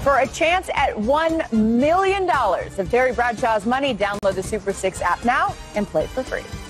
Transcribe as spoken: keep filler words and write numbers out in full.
For a chance at one million dollars of Terry Bradshaw's money, download the Super six app now and play for free.